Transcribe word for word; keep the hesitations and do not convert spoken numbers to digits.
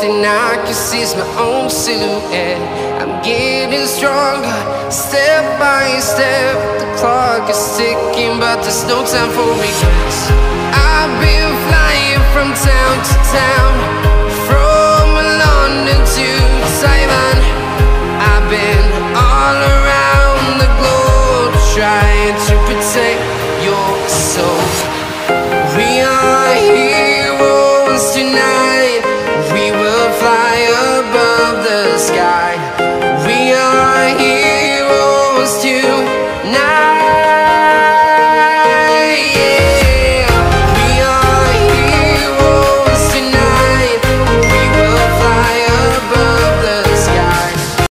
thing I can see is my own silhouette. I'm getting stronger, step by step. The clock is ticking, but there's no time for regrets. I've been flying from town to town, from London to Taiwan.